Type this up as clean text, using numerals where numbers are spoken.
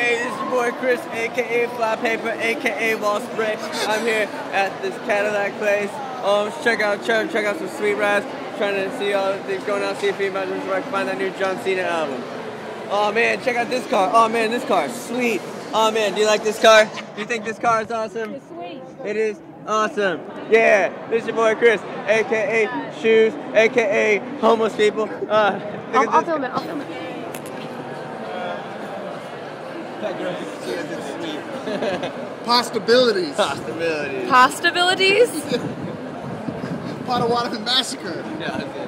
Hey, this is your boy Chris, aka Fly Paper, aka Wall Spray. I'm here at this Cadillac place. Check out some sweet rides. Trying to see all the things going on, see if anybody knows where I can find that new John Cena album. Oh man, check out this car. Oh man, this car is sweet. Oh man, do you like this car? Do you think this car is awesome? It's sweet. It is awesome. Yeah, this is your boy Chris, aka Shoes, aka homeless people. I'll film it. I'll film it. That girl just says it's sweet. Possibilities. Possibilities. Possibilities? Potawatomi Massacre. Yeah,